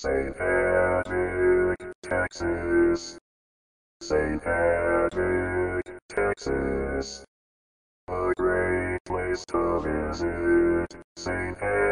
Saint Hedwig, Texas. Saint Hedwig, Texas. A great place to visit. Saint Hedwig.